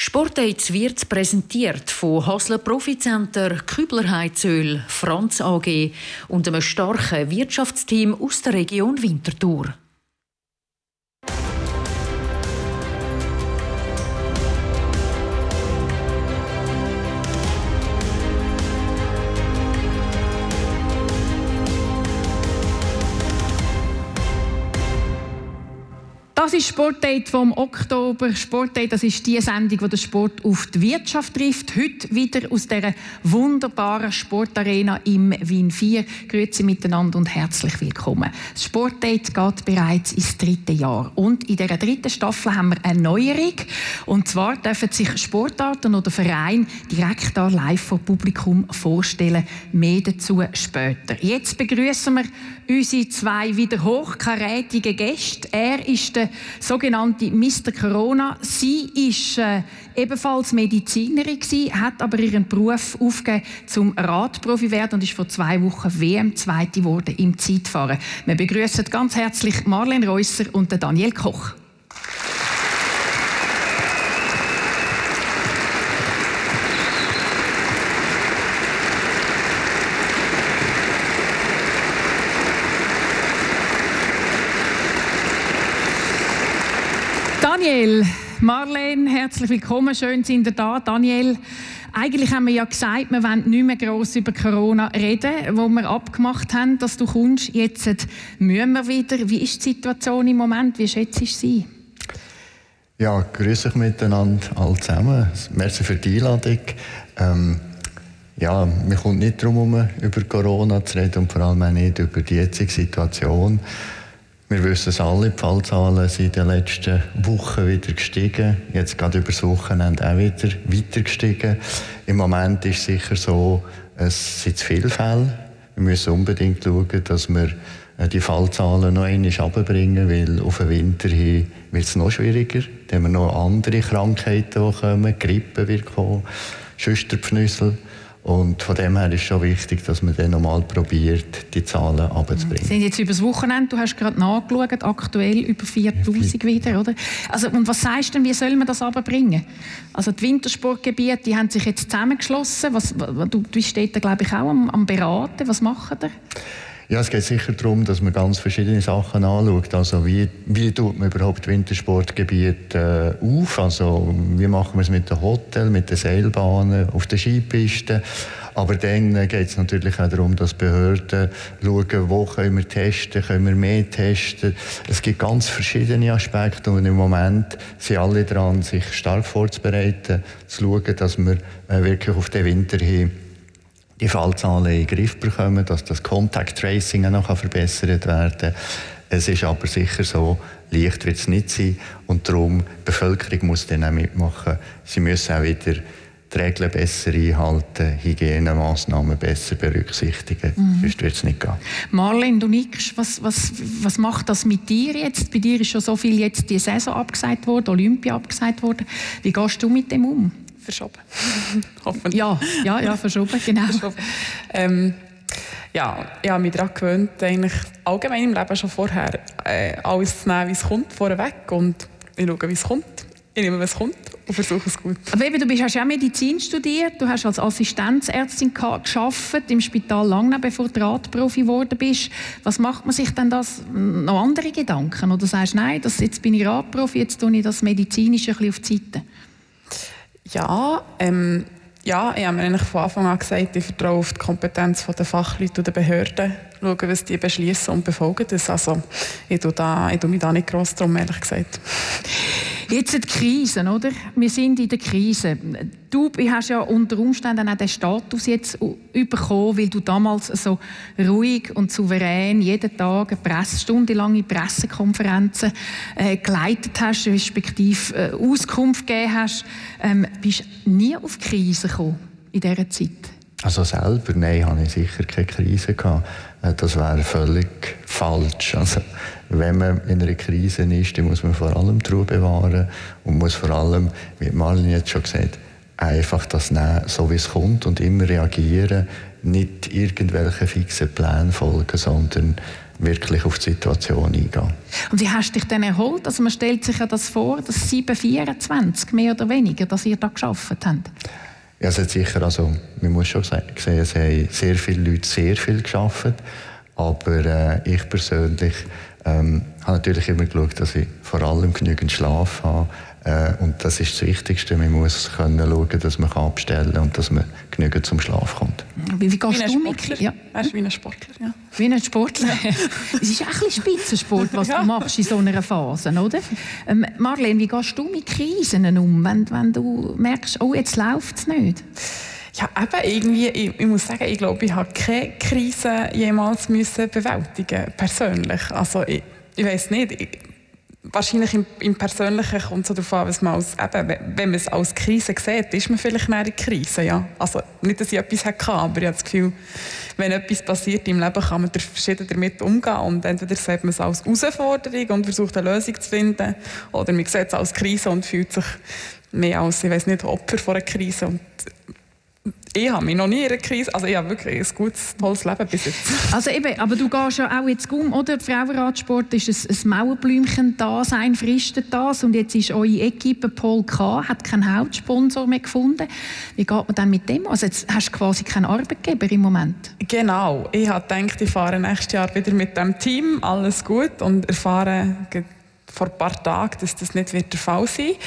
Sportaids wird präsentiert von Hasler Proficenter, Kübler Heizöl, Franz AG und einem starken Wirtschaftsteam aus der Region Winterthur. Das ist Sportdate vom Oktober. Sportdate, das ist die Sendung, die den Sport auf die Wirtschaft trifft. Heute wieder aus dieser wunderbaren Sportarena im Wien 4. Grüezi miteinander und herzlich willkommen. Das Sportdate geht bereits ins 3. Jahr. Und in dieser 3. Staffel haben wir eine Neuerung. Und zwar dürfen sich Sportarten oder Vereine direkt da live vor Publikum vorstellen. Mehr dazu später. Jetzt begrüßen wir unsere 2 wieder hochkarätige Gäste. Er ist der sogenannte Mr. Corona. Sie ist ebenfalls Medizinerin gewesen, hat aber ihren Beruf aufgegeben zum Radprofi werden und ist vor 2 Wochen WM-Zweite geworden im Zeitfahren. Wir begrüßen ganz herzlich Marlene Reusser und Daniel Koch. Daniel, Marlene, herzlich willkommen, schön sind ihr da. Daniel, eigentlich haben wir ja gesagt, wir wollen nicht mehr gross über Corona reden, wo wir abgemacht haben, dass du kommst. Jetzt müssen wir wieder. Wie ist die Situation im Moment? Wie schätzt du sie? Ja, grüß euch miteinander alle zusammen. Merci für die Einladung. Ja, wir kommen nicht darum herum, über Corona zu reden und vor allem auch nicht über die jetzige Situation. Wir wissen es alle, die Fallzahlen sind in den letzten Wochen wieder gestiegen. Jetzt gerade über das Wochenende auch wieder weiter gestiegen. Im Moment ist es sicher so, es sind zu viele Fälle. Wir müssen unbedingt schauen, dass wir die Fallzahlen noch einmal runterbringen, weil auf den Winter hin wird es noch schwieriger. Dann haben wir noch andere Krankheiten, die kommen. Grippe wird kommen, Schüsterpfnüssel. Und von dem her ist es schon wichtig, dass man dann nochmal probiert, die Zahlen runterzubringen. Sie sind jetzt über das Wochenende, du hast gerade nachgeschaut, aktuell über 4'000 wieder, oder? Also, und was sagst du denn, wie soll man das runterbringen? Also die Wintersportgebiete, die haben sich jetzt zusammengeschlossen. Du bist dort, glaube ich, auch am Beraten. Was machen ihr? Ja, es geht sicher darum, dass man ganz verschiedene Sachen anschaut. Also wie tut man überhaupt Wintersportgebiete auf? Also wie machen wir es mit den Hotels, mit den Seilbahnen, auf den Skipisten? Aber dann geht es natürlich auch darum, dass Behörden schauen, wo können wir testen, können wir mehr testen. Es gibt ganz verschiedene Aspekte und im Moment sind alle dran, sich stark vorzubereiten, zu schauen, dass wir wirklich auf den Winter hin die Fallzahlen in den Griff bekommen, dass das Contact Tracing noch verbessert werden kann. Es ist aber sicher so, leicht wird es nicht sein und darum, die Bevölkerung muss dann auch mitmachen. Sie müssen auch wieder die Regeln besser einhalten, Hygienemaßnahmen besser berücksichtigen, sonst wird es nicht gehen. Marlene, du nickst, was macht das mit dir jetzt? Bei dir ist schon so viel jetzt die Saison abgesagt worden, Olympia abgesagt worden. Wie gehst du mit dem um? Verschoben. Hoffentlich. Ja, verschoben, genau. Verschoben. Ja, ich habe mich daran gewöhnt, eigentlich allgemein im Leben schon vorher alles zu nehmen, wie es kommt, vorweg. Und ich schaue, wie es kommt. Ich nehme, was kommt und versuche es gut. Aber eben, hast ja auch Medizin studiert, du hast als Assistenzärztin gearbeitet im Spital Langnau, bevor du Radprofi geworden bist. Was macht man sich denn das noch andere Gedanken? Oder sagst du, nein, jetzt bin ich Radprofi, jetzt tue ich das Medizinische ein bisschen auf die Seite? Ja, ich habe mir eigentlich von Anfang an gesagt, ich vertraue auf die Kompetenz der Fachleute und der Behörden, schauen, was die beschließen und befolgen das. Also, ich tue mich da nicht gross drum, ehrlich gesagt. Jetzt die Krise, oder? Wir sind in der Krise. Du hast ja unter Umständen auch den Status jetzt bekommen, weil du damals so ruhig und souverän jeden Tag stundenlange Pressekonferenzen geleitet hast, respektive Auskunft gegeben hast. Bist du nie auf die Krise gekommen in dieser Zeit? Also selber, nein, hatte ich sicher keine Krise gehabt. Das wäre völlig falsch. Also, wenn man in einer Krise ist, dann muss man vor allem die Ruhe bewahren und muss vor allem, wie Marlene jetzt schon gesagt, einfach das nehmen, so wie es kommt und immer reagieren, nicht irgendwelchen fixen Plänen folgen, sondern wirklich auf die Situation eingehen. Und wie hast du dich denn erholt? Also man stellt sich ja das vor, dass 7-24 mehr oder weniger, dass ihr da gearbeitet habt. Ja, es hat sicher, also man muss schon sehen, es haben sehr viele Leute sehr viel gearbeitet, aber ich persönlich habe natürlich immer geschaut, dass ich vor allem genügend Schlaf habe. Und das ist das Wichtigste. Man muss können schauen, dass man abstellen kann und dass man genügend zum Schlaf kommt. Wie gehst du mit? Ja. Er ist wie ein Sportler, ja. Wie ein Sportler? Es ist auch ein bisschen Spitzensport, was du machst in so einer Phase, oder? Marlene, wie gehst du mit Krisen um, wenn du merkst, oh, jetzt läuft es nicht? Ja, eben irgendwie, ich muss sagen, ich glaube, ich habe keine Krise jemals bewältigen persönlich. Also ich weiss nicht, wahrscheinlich im Persönlichen kommt es so darauf an, was man wenn man es als Krise sieht, ist man vielleicht in einer Krise. Ja? Also nicht, dass ich etwas hatte, aber ich habe das Gefühl, wenn etwas passiert im Leben, kann man verschieden damit umgehen. Und entweder sieht man es als Herausforderung und versucht eine Lösung zu finden, oder man sieht es als Krise und fühlt sich mehr als, ich weiss nicht, Opfer von einer Krise. Und ich habe mich noch nie in einer Krise, also ich habe wirklich ein gutes, tolles Leben bis jetzt. Also eben, aber du gehst ja auch jetzt um, oder? Frauenradsport ist ein Mauerblümchen da, sein fristet das und jetzt ist eure Equipe Pol K, hat keinen Hauptsponsor mehr gefunden. Wie geht man dann mit dem? Also jetzt hast du quasi keinen Arbeitgeber im Moment. Genau, ich habe gedacht, ich fahre nächstes Jahr wieder mit dem Team, alles gut, und erfahre vor ein paar Tagen, dass das nicht der Fall sein wird.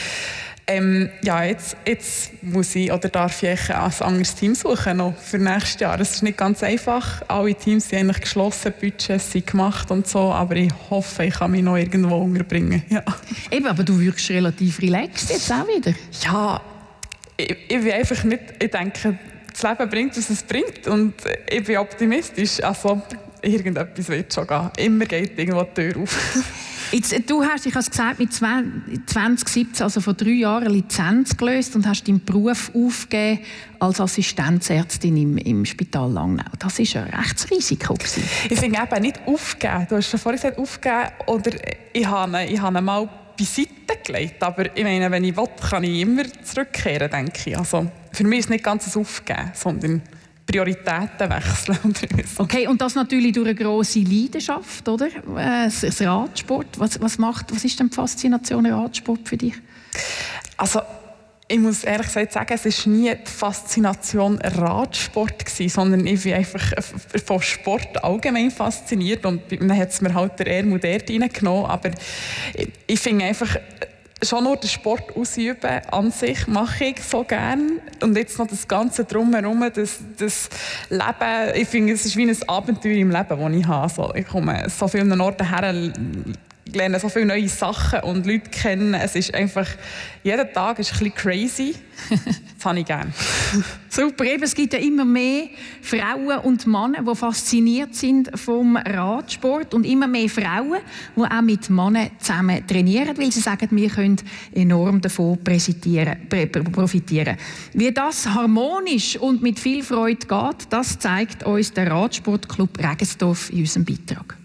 Ja, jetzt muss ich oder darf ich ein anderes Team suchen noch für nächstes Jahr. Es ist nicht ganz einfach. Alle Teams sind eigentlich geschlossen, Budgets sind gemacht und so, aber ich hoffe, ich kann mich noch irgendwo unterbringen. Ja. Eben, aber du wirkst relativ relaxed jetzt auch wieder. Ja, ich bin einfach nicht, ich denke, das Leben bringt, was es bringt, und ich bin optimistisch. Also, irgendetwas wird schon gehen. Immer geht irgendwo die Tür auf. Jetzt, du hast, ich habe es gesagt, mit 2017, also vor 3 Jahren, eine Lizenz gelöst und hast deinen Beruf aufgegeben als Assistenzärztin im Spital Langnau. Das war ein rechtes Risiko. Ich finde eben nicht aufgeben. Du hast schon vorhin gesagt, aufgeben, oder ich habe ihn mal beiseite gelegt. Aber ich meine, wenn ich will, kann ich immer zurückkehren, denke ich. Also, für mich ist es nicht ganz ein Aufgeben, sondern Prioritäten wechseln. Okay, und das natürlich durch eine grosse Leidenschaft, oder? Das Radsport. Was ist denn die Faszination Radsport für dich? Also, ich muss ehrlich gesagt sagen, es war nie die Faszination Radsport gewesen, sondern ich bin einfach von Sport allgemein fasziniert, und dann hat es mir halt der Ärmel dort reingenommen. Aber ich finde einfach, schon nur den Sport ausüben an sich mache ich so gerne. Und jetzt noch das Ganze drumherum, das Leben, ich finde, es ist wie ein Abenteuer im Leben, das ich habe. Also, ich komme so vielen Orten her, lerne so viele neue Sachen und Leute kennen. Es ist einfach, jeder Tag ist ein bisschen crazy. Das habe ich gerne. Super, eben, es gibt ja immer mehr Frauen und Männer, die fasziniert sind vom Radsport, und immer mehr Frauen, die auch mit Männern zusammen trainieren, weil sie sagen, wir können enorm davon profitieren. Wie das harmonisch und mit viel Freude geht, das zeigt uns der Radsportclub Regensdorf in unserem Beitrag.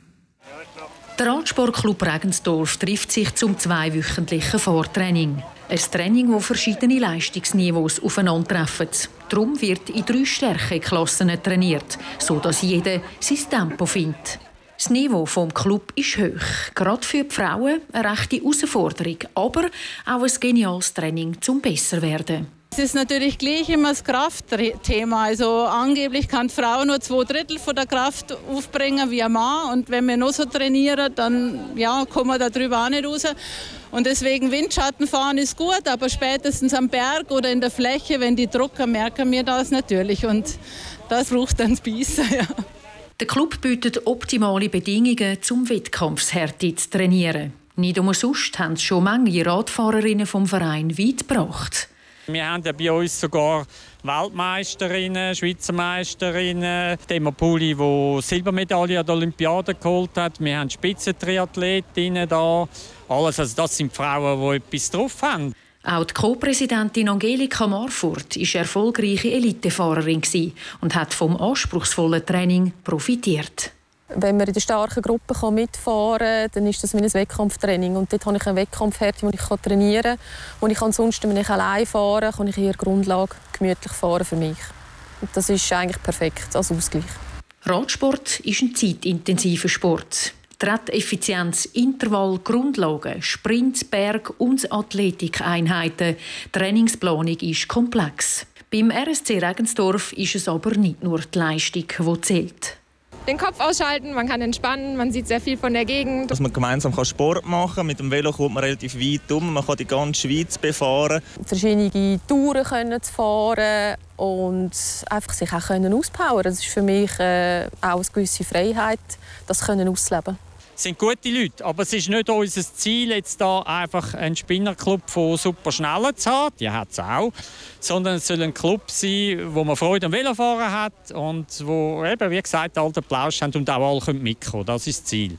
Der Radsportclub Regensdorf trifft sich zum 2-wöchentlichen Vortraining. Ein Training, das verschiedene Leistungsniveaus aufeinandertreffen. Darum wird in 3 Stärkeklassen trainiert, sodass jeder sein Tempo findet. Das Niveau des Clubs ist hoch. Gerade für die Frauen eine rechte Herausforderung, aber auch ein geniales Training zum Besserwerden. Es ist natürlich gleich immer das Kraftthema. Also angeblich kann die Frau nur 2/3 von der Kraft aufbringen wie ein Mann. Und wenn wir noch so trainieren, dann kommen wir da drüber auch nicht raus. Und deswegen Windschattenfahren ist gut, aber spätestens am Berg oder in der Fläche, wenn die drucken, merken wir das natürlich. Und das braucht dann Spiessen, ja. Der Club bietet optimale Bedingungen, um Wettkampfshärte zu trainieren. Nicht umsonst haben schon manche Radfahrerinnen vom Verein weit gebracht. Wir haben ja bei uns sogar Weltmeisterinnen, Schweizer Meisterinnen, Demo Puli, die Silbermedaille an der Olympiade geholt hat. Wir haben Spitzentriathletinnen da. Alles, also das sind Frauen, die etwas drauf haben. Auch die Co-Präsidentin Angelika Marfurt war erfolgreiche Elitefahrerin und hat vom anspruchsvollen Training profitiert. Wenn wir in der starken Gruppe mitfahren kann, dann ist das wie ein Wettkampftraining. Und dort habe ich eine Wettkampfhärte, die ich trainieren kann. Und ich ansonsten, wenn ich allein fahre, kann ich hier Grundlage gemütlich fahren für mich. Und das ist eigentlich perfekt als Ausgleich. Radsport ist ein zeitintensiver Sport. Tritteffizienz, Intervall, Grundlagen, Sprint, Berg- und Athletikeinheiten. Die Trainingsplanung ist komplex. Beim RSC Regensdorf ist es aber nicht nur die Leistung, die zählt. Den Kopf ausschalten, man kann entspannen, man sieht sehr viel von der Gegend. Dass man gemeinsam Sport machen kann. Mit dem Velo kommt man relativ weit um. Man kann die ganze Schweiz befahren. Verschiedene Touren können zu fahren und einfach sich auch auspowern. Das ist für mich auch eine gewisse Freiheit, das auszuleben. Es sind gute Leute, aber es ist nicht unser Ziel, jetzt da einfach einen Spinnerclub von Superschnellen zu haben, die hat es auch, sondern es soll ein Club sein, wo man Freude am Velofahren hat und wo, eben, wie gesagt, alle den Plausch haben und auch alle mitkommen können. Das ist das Ziel.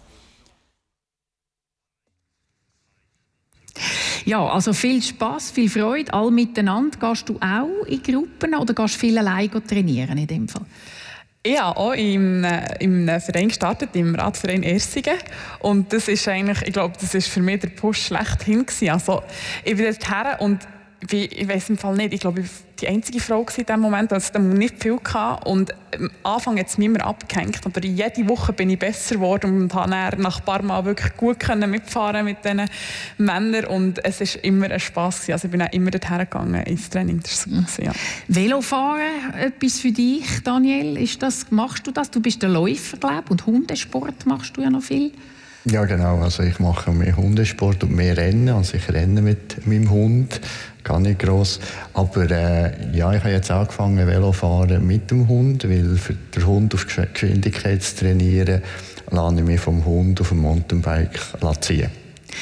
Ja, also viel Spass, viel Freude, all miteinander. Gehst du auch in Gruppen oder gehst du viel allein trainieren in dem Fall? Ich habe auch im Verein gestartet, im Radverein Ersingen. Und das ist eigentlich, ich glaube, das ist für mich der Push schlechthin gewesen. Also, ich bin dorthin und ich weiss im Fall nicht, ich glaube, ich war die einzige Frau in diesem Moment, also da nicht viel gehabt. Und am Anfang hat es mich immer abgehängt, aber jede Woche bin ich besser geworden und konnte nach ein paar Mal wirklich gut mitfahren mit diesen Männern und es war immer ein Spass. Also ich bin auch immer dorthin gegangen ins Training. Das war so, ja. Velofahren, etwas für dich, Daniel? Machst du das? Du bist der Läufer, glaube ich, und Hundesport machst du ja noch viel. Ja, genau. Also ich mache mehr Hundesport und mehr Rennen. Also ich renne mit meinem Hund, gar nicht gross. Aber ja, ich habe jetzt angefangen Velofahren mit dem Hund, weil für den Hund auf Geschwindigkeit zu trainieren, lasse ich mich vom Hund auf dem Mountainbike ziehen.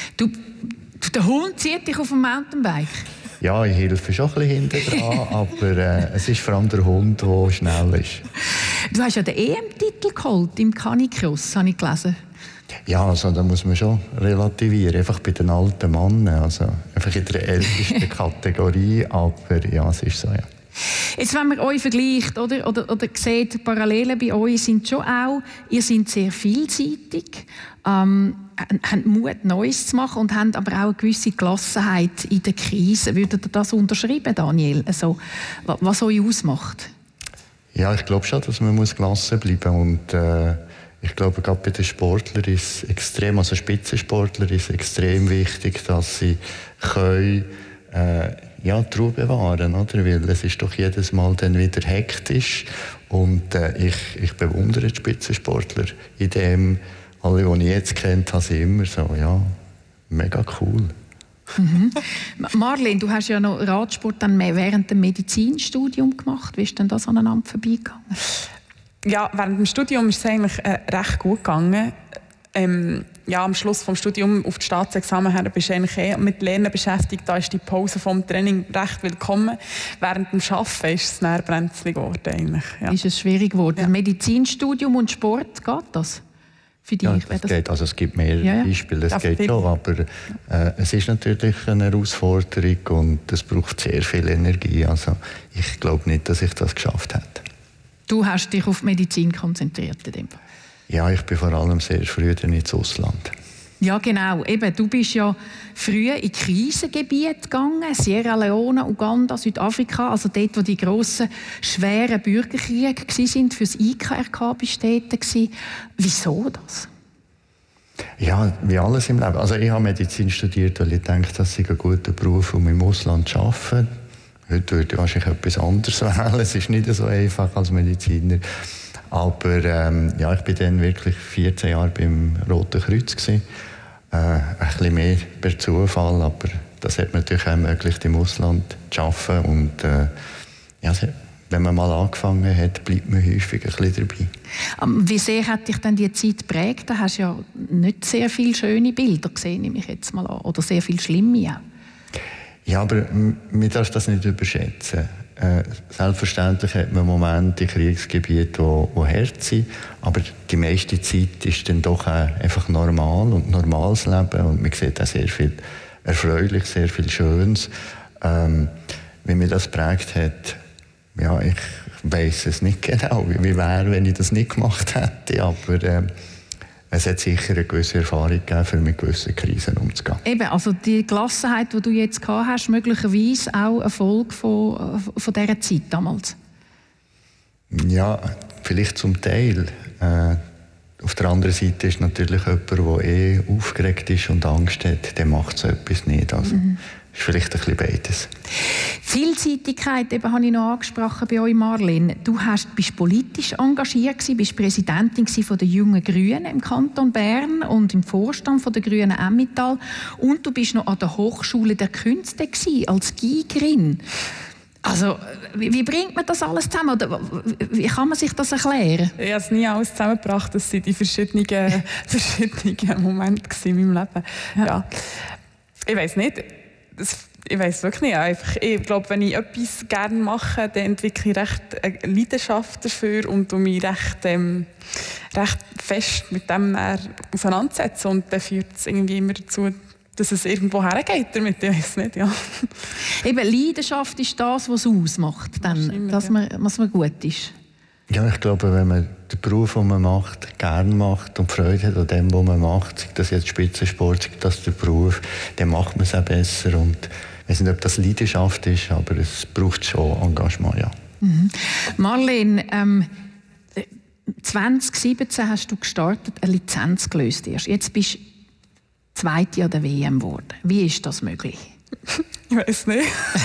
Der Hund zieht dich auf dem Mountainbike? Ja, ich helfe schon ein bisschen hinten dran, aber es ist vor allem der Hund, der schnell ist. Du hast ja den EM-Titel geholt im Canicross, habe ich gelesen. Ja, also da muss man schon relativieren, einfach bei den alten Männern, also einfach in der ältesten Kategorie, aber ja, es ist so, ja. Jetzt, wenn man euch vergleicht oder sieht, Parallelen bei euch sind schon auch, ihr seid sehr vielseitig, habt Mut, Neues zu machen und habt aber auch eine gewisse Gelassenheit in der Krise. Würdet ihr das unterschreiben, Daniel? Also, was euch ausmacht? Ja, ich glaube schon, dass man gelassen bleiben muss und ich glaube, gerade bei den Sportlern ist es extrem, also Spitzensportler ist extrem wichtig, dass sie können, die Ruhe bewahren, oder? Weil es ist doch jedes Mal dann wieder hektisch und ich bewundere die Spitzensportler in dem, alle, die ich jetzt kennt, habe sie immer so, ja, mega cool. Mhm. Marlene, du hast ja noch Radsport dann während dem Medizinstudium gemacht. Wie ist denn das aneinander vorbeigegangen? Ja, während dem Studium ist es eigentlich recht gut gegangen. Am Schluss des Studiums auf das Staatsexamen her bist du eigentlich mit Lernen beschäftigt. Da ist die Pause vom Training recht willkommen. Während dem Arbeiten ist es dann brenzlig geworden. Eigentlich, ja. Ist es schwierig geworden? Ja. Medizinstudium und Sport, geht das für dich? Ja, das geht. Also es gibt mehrere Beispiele, das geht schon, aber es ist natürlich eine Herausforderung und es braucht sehr viel Energie. Also ich glaube nicht, dass ich das geschafft hätte. Du hast dich auf Medizin konzentriert in dem Fall. Ja, ich bin vor allem sehr früh ins Ausland. Ja, genau. Eben, du bist ja früher in Krisengebiete gegangen, Sierra Leone, Uganda, Südafrika, also dort, wo die grossen, schweren Bürgerkriege waren, für das IKRK bist du dort. Wieso das? Ja, wie alles im Leben. Also ich habe Medizin studiert, weil ich denke, das ist ein guter Beruf, um im Ausland zu arbeiten. Heute würde ich wahrscheinlich etwas anderes wählen. Es ist nicht so einfach als Mediziner. Aber ich war dann wirklich 14 Jahre beim Roten Kreuz gewesen. Ein bisschen mehr per Zufall, aber das hat mir natürlich auch ermöglicht, im Ausland zu arbeiten. Und wenn man mal angefangen hat, bleibt man häufig ein bisschen dabei. Wie sehr hat dich denn die Zeit geprägt? Da hast du ja nicht sehr viele schöne Bilder gesehen, nehme ich jetzt mal an. Oder sehr viele schlimme auch. Ja, aber man darf das nicht überschätzen. Selbstverständlich hat man Momente in Kriegsgebieten, die hart sind, aber die meiste Zeit ist dann doch einfach normal und normales Leben und man sieht auch sehr viel Erfreuliches, sehr viel Schönes. Wie mir das geprägt hat, ja, ich weiss es nicht genau, wie wäre, wenn ich das nicht gemacht hätte, aber es hat sicher eine gewisse Erfahrung gegeben, für mit gewissen Krisen umzugehen. Eben, also die Gelassenheit, die du jetzt gehabt hast, möglicherweise auch eine Folge von dieser Zeit damals? Ja, vielleicht zum Teil. Auf der anderen Seite ist natürlich jemand, der aufgeregt ist und Angst hat, der macht so etwas nicht. Also, ist vielleicht ein bisschen beides. Vielseitigkeit eben, habe ich noch angesprochen bei euch, Marlene. Du bist politisch engagiert gewesen, bist Präsidentin von der Jungen Grünen im Kanton Bern und im Vorstand von der Grünen Emmental. Und du bist noch an der Hochschule der Künste gewesen, als Geigerin. Also, wie bringt man das alles zusammen? Oder wie kann man sich das erklären? Ich habe es nie alles zusammengebracht. Das waren die verschiedenen Momente in meinem Leben. Ja. Ich weiss nicht. Ich weiss wirklich nicht. Einfach, ich glaube, wenn ich etwas gerne mache, dann entwickle ich recht eine Leidenschaft dafür und mich recht fest mit dem auseinandersetzen. Und dann führt es irgendwie immer dazu, dass es irgendwo hergeht damit. Ich weiss nicht, ja. Eben, Leidenschaft ist das, was es ausmacht, dann, dass man gut ist. Ja, ich glaube, wenn man den Beruf, den man macht, gerne macht und Freude hat an dem, was man macht, sei das jetzt Spitzensport, sei das der Beruf, dann macht man es auch besser. Und ich weiß nicht, ob das Leidenschaft ist, aber es braucht schon Engagement, ja. Marlene, 2017 hast du gestartet, eine Lizenz gelöst erst. Jetzt bist du Zweite an der WM geworden. Wie ist das möglich? Ich weiß nicht.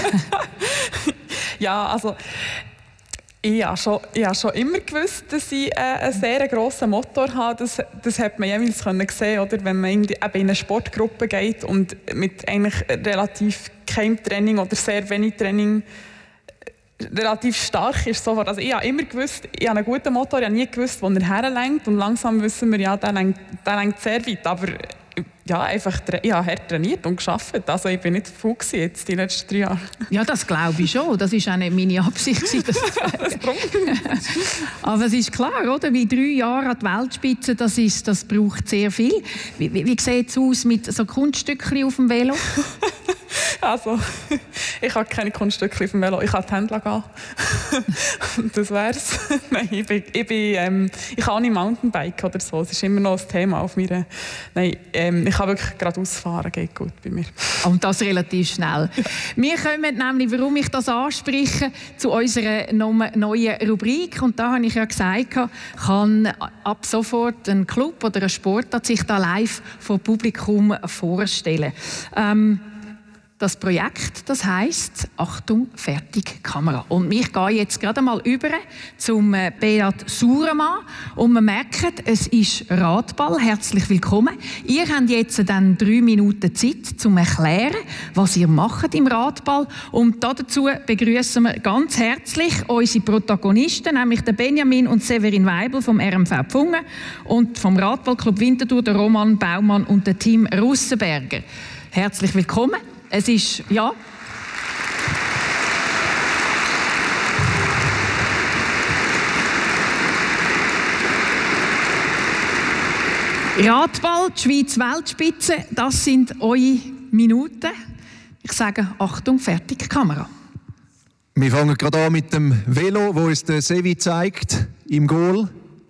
Ja, also ich habe schon immer gewusst, dass ich einen sehr grossen Motor habe. Das hat man jeweils sehen, oder? Wenn man in eine Sportgruppe geht und mit eigentlich relativ keinem Training oder sehr wenig Training relativ stark ist. Also ich habe immer gewusst, ich habe einen guten Motor, ich habe nie gewusst, wo er herlenkt. Und langsam wissen wir, ja, der lenkt sehr weit. Aber ja, einfach, ich habe hart trainiert und gearbeitet. Also ich bin nicht faul jetzt die letzten 3 Jahre. Ja, das glaube ich schon. Das war auch nicht meine Absicht. Aber es ist klar, oder? Wie 3 Jahre an die Weltspitze, das braucht sehr viel. Wie sieht es aus mit so Kunststückchen auf dem Velo? Also, ich habe keine Kunststückchen auf dem Velo. Ich kann die Hände gehen. Das wär's. Nein, ich kann auch nicht Mountainbike oder so. Das ist immer noch ein Thema auf mir. Nein, ich kann wirklich geradeaus fahren, geht gut bei mir. Und das relativ schnell. Ja. Wir kommen nämlich, warum ich das anspreche, zu unserer neuen Rubrik. Und da habe ich ja gesagt, kann ab sofort ein Club oder ein Sportart sich da live vor Publikum vorstellen. Das Projekt, das heisst «Achtung, fertig, Kamera». Und ich gehe jetzt gerade mal über zum Beat Sauermann und wir merken, es ist Radball. Herzlich willkommen. Ihr habt jetzt dann 3 Minuten Zeit, um zu erklären, was ihr macht im Radball. Und dazu begrüßen wir ganz herzlich unsere Protagonisten, nämlich den Benjamin und Severin Weibel vom RMV Pfungen und vom Radballclub Winterthur, der Roman Baumann und der Tim Russenberger. Herzlich willkommen. Es ist, ja. Radball, die Schweiz Weltspitze, das sind eure Minuten. Ich sage, Achtung, fertig, Kamera. Wir fangen gerade an mit dem Velo, wo uns der Sevi zeigt, im Goal.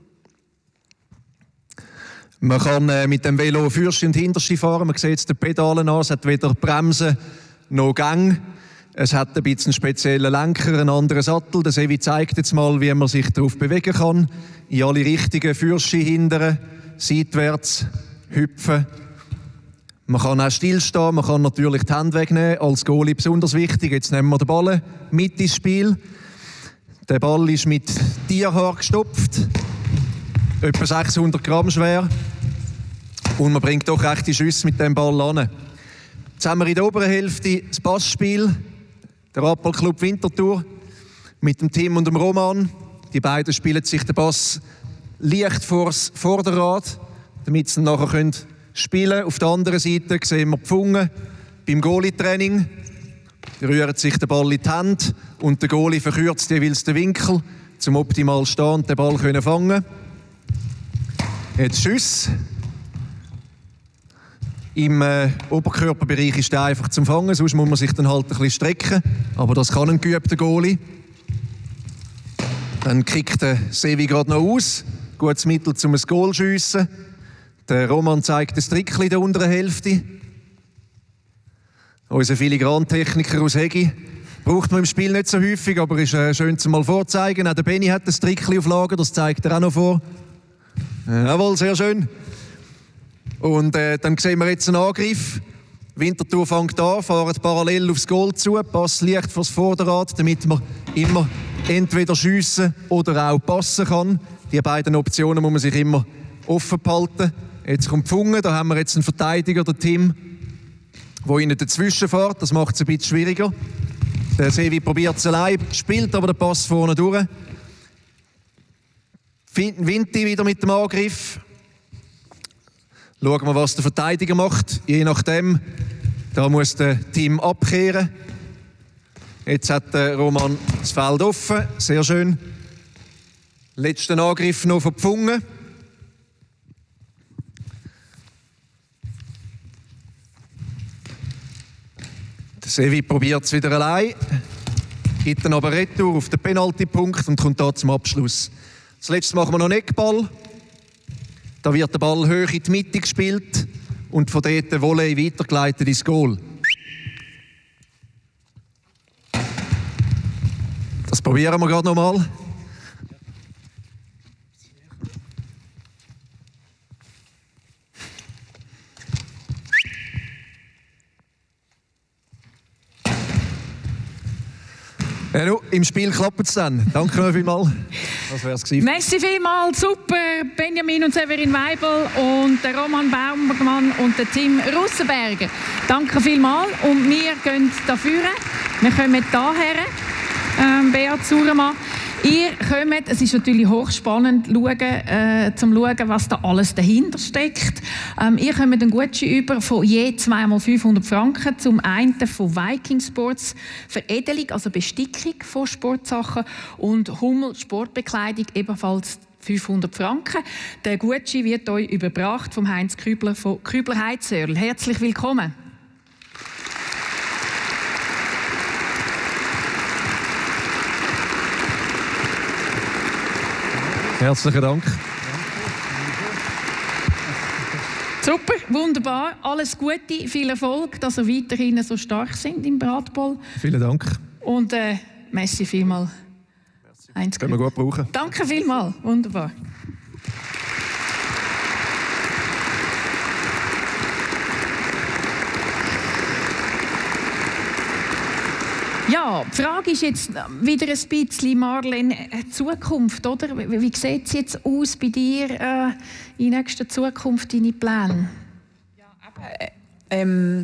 Man kann mit dem Velo Fürste und Hinterste fahren. Man sieht jetzt die Pedalen an. Es hat weder Bremsen noch Gang. Es hat ein bisschen einen speziellen Lenker, einen anderen Sattel. Der Sevi zeigt jetzt mal, wie man sich darauf bewegen kann. In alle Richtungen Fürste hindern, seitwärts hüpfen. Man kann auch stillstehen. Man kann natürlich die Hände wegnehmen. Als Goalie besonders wichtig. Jetzt nehmen wir den Ball mit ins Spiel. Der Ball ist mit Tierhaar gestopft. Etwa 600 Gramm schwer. Und man bringt doch rechte Schüsse mit dem Ball an. Jetzt haben wir in der oberen Hälfte das Passspiel. Der Radballclub Winterthur mit dem Tim und dem Roman. Die beiden spielen sich den Pass leicht vors Vorderrad, damit sie nachher spielen können. Auf der anderen Seite sehen wir die Pfungen beim Goalie-Training. Die rühren sich den Ball in die Hände und der Goalie verkürzt jeweils den Winkel, um optimal stehen und den Ball fangen können. Jetzt Schuss. Im Oberkörperbereich ist der einfach zum Fangen, sonst muss man sich dann halt ein bisschen strecken. Aber das kann ein geübter Goalie. Dann kickt der Sevi gerade noch aus. Gutes Mittel, um ein Goal zu schiessen. Der Roman zeigt das Trickchen in der unteren Hälfte. Unser Filigrantechniker aus Hegi Braucht man im Spiel nicht so häufig, aber ist schön zum mal vorzeigen. Auch der Benni hat ein Trickchen auf Lager, das zeigt er auch noch vor. Jawohl, sehr schön. Und dann sehen wir jetzt einen Angriff. Winterthur fängt an, fahren parallel aufs Goal zu, Pass leicht vors Vorderrad, damit man immer entweder schiessen oder auch passen kann. Die beiden Optionen muss man sich immer offen behalten. Jetzt kommt Funge, da haben wir jetzt einen Verteidiger, der Tim, der ihnen dazwischen fährt. Das macht es ein bisschen schwieriger. Der Sevi probiert es allein, spielt aber den Pass vorne durch. Vinti wieder mit dem Angriff. Schauen wir, was der Verteidiger macht. Je nachdem, da muss der Team abkehren. Jetzt hat der Roman das Feld offen. Sehr schön. Letzten Angriff noch von Pfungen. Der Sevi probiert es wieder allein. Gibt dann aber Retour auf den Penaltypunkt und kommt da zum Abschluss. Das letzte machen wir noch einen Eckball. Da wird der Ball hoch in die Mitte gespielt und von dort der Volley weitergeleitet ins Goal. Das probieren wir gerade noch mal. Ja, im Spiel klappt es dann. Danke noch vielmals. Das wär's gewesen. Merci vielmals, super. Benjamin und Severin Weibel und der Roman Baumann und der Tim Russenberger. Danke vielmals. Und wir gehen dafür. Wir kommen hierher, Beat Sauermann. Ihr kommt, es ist natürlich hochspannend, zum schauen, was da alles dahinter steckt. Ihr kommt einen Gutschein über von je 2x 500 Franken. Zum einen von Viking Sports Veredelung, also Bestickung von Sportsachen, und Hummel Sportbekleidung, ebenfalls 500 Franken. Der Gutschein wird euch überbracht vom Heinz Kübler von Kübler Heizöl. Herzlich willkommen. Herzlichen Dank. Super, wunderbar. Alles Gute, viel Erfolg, dass ihr weiterhin so stark sind im Bradball. Vielen Dank. Und merci vielmals. Können wir gut brauchen. Danke vielmals, wunderbar. Ja, die Frage ist jetzt wieder ein bisschen, Marlene, Zukunft, oder? Wie sieht es jetzt aus bei dir in nächster Zukunft, deine Pläne? Ja,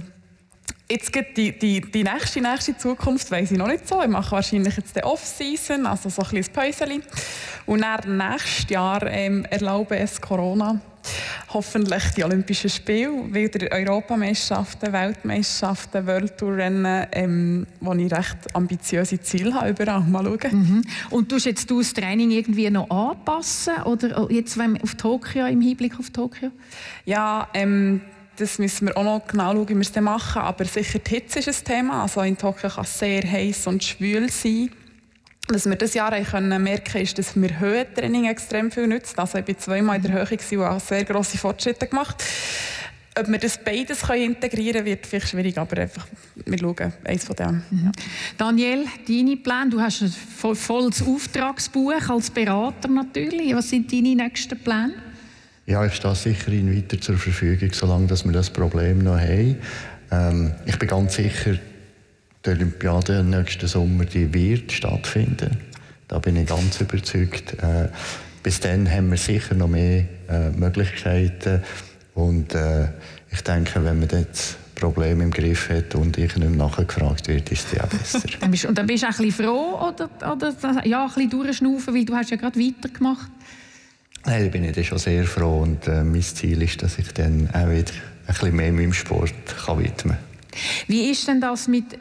jetzt geht die nächste Zukunft, weiss ich noch nicht so. Ich mache wahrscheinlich jetzt die Off-Season, also so ein kleines Päuschen. Und dann nächstes Jahr erlaube es Corona hoffentlich die Olympischen Spiele, wieder Europameisterschaften, Weltmeisterschaften, World-Tour-Rennen, wo ich recht ambitiöse Ziele habe, überall mal schauen. Mhm. Und tust jetzt das Training irgendwie noch anpassen? Oder jetzt auf Tokio, im Hinblick auf Tokio? Ja, das müssen wir auch noch genau schauen, wie wir es dann machen. Aber sicher die Hitze ist ein Thema. Also in Tokio kann es sehr heiß und schwül sein. Was wir dieses Jahr merken können, ist, dass mir Höhentraining extrem viel nützt. Also ich war 2-mal in der Höhe und habe sehr grosse Fortschritte gemacht. Ob wir das beides integrieren können, wird vielleicht schwierig, aber einfach, wir schauen eins von dem. Ja. Daniel, deine Pläne? Du hast ein volles Auftragsbuch als Berater natürlich. Was sind deine nächsten Pläne? Ja, ich stehe sicher Ihnen weiter zur Verfügung, solange wir das Problem noch haben. Ich bin ganz sicher, die Olympiade nächsten Sommer die wird stattfinden. Da bin ich ganz überzeugt. Bis dann haben wir sicher noch mehr Möglichkeiten. Und ich denke, wenn man das Problem im Griff hat und ich nicht nachgefragt wird, ist es ja besser. Und dann bist du auch ein bisschen froh oder ja, ein bisschen durchschnaufen, weil du hast ja gerade weitergemacht. Nein, da bin ich schon sehr froh. Und mein Ziel ist, dass ich dann auch wieder ein bisschen mehr meinem Sport widmen kann. Wie ist denn das mit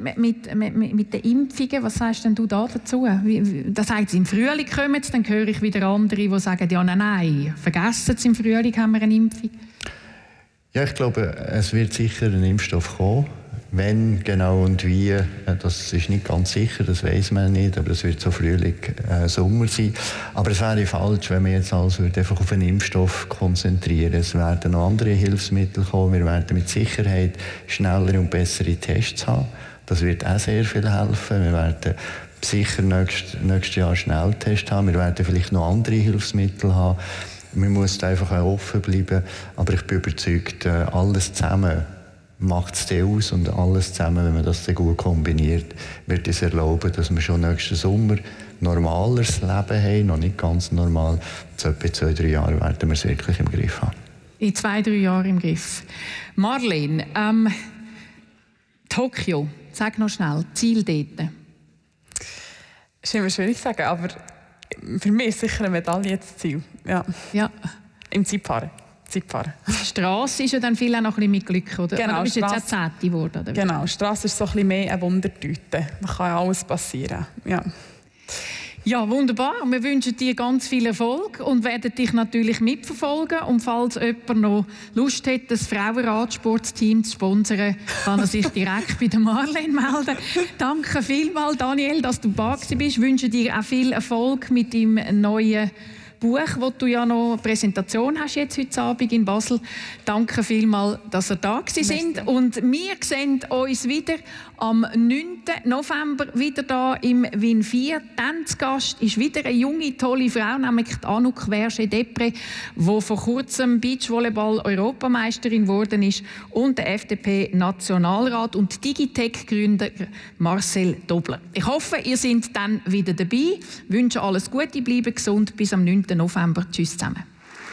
den Impfungen? Was sagst denn du da dazu? Das heißt, im Frühling kommen sie, dann höre ich wieder andere, die sagen, ja, nein, vergessen Sie, im Frühling haben wir eine Impfung. Ja, ich glaube, es wird sicher ein Impfstoff kommen. Wenn genau und wie, das ist nicht ganz sicher, das weiß man nicht, aber es wird so Frühling, Sommer sein. Aber es wäre falsch, wenn man jetzt also einfach auf einen Impfstoff konzentrieren. Es werden noch andere Hilfsmittel kommen. Wir werden mit Sicherheit schnellere und bessere Tests haben. Das wird auch sehr viel helfen. Wir werden sicher nächstes Jahr Schnelltest haben. Wir werden vielleicht noch andere Hilfsmittel haben. Man muss einfach auch offen bleiben. Aber ich bin überzeugt, alles zusammen macht es aus. Und alles zusammen, wenn man das dann gut kombiniert, wird es erlauben, dass wir schon nächsten Sommer normaleres Leben haben. Noch nicht ganz normal. So etwa 2-3 Jahre werden wir es wirklich im Griff haben. In 2-3 Jahren im Griff. Marlene, Tokio, sag noch schnell, Ziel dort. Das ist immer schwierig zu sagen, aber für mich ist sicher eine Medaille das Ziel. Ja. Im Zeitfahren. Die Strasse ist ja dann viel auch noch ein bisschen mit Glück, oder? Genau, du bist jetzt auch 10. geworden, oder? Genau, Strasse ist so ein bisschen mehr eine Wundertüte. Da kann ja alles passieren. Ja, wunderbar. Wir wünschen dir ganz viel Erfolg und werden dich natürlich mitverfolgen. Und falls jemand noch Lust hat, das Frauenradsportteam zu sponsern, kann er sich direkt bei der Marlene melden. Danke vielmals, Daniel, dass du da bist. Ich wünsche dir auch viel Erfolg mit deinem neuen Buch, wo du ja noch eine Präsentation hast jetzt heute Abend in Basel. Danke vielmals, dass ihr da sind. Und wir sehen uns wieder am 9. November wieder da im Wien 4. Dann zu Gast ist wieder eine junge, tolle Frau, nämlich Anouk Verge-Depré, die vor kurzem Beachvolleyball-Europameisterin geworden ist, und der FDP-Nationalrat und Digitec-Gründer Marcel Dobler. Ich hoffe, ihr seid dann wieder dabei. Ich wünsche alles Gute, bleiben gesund. Bis am 9. November. Tschüss zusammen.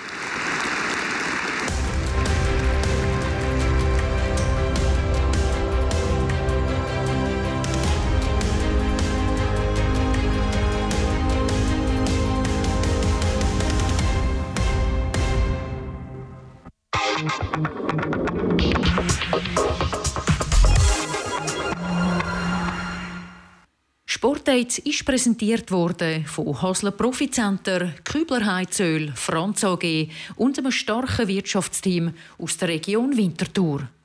Sportdates ist präsentiert worden von Hasler Proficenter, Kübler Heizöl, Franz AG und einem starken Wirtschaftsteam aus der Region Winterthur.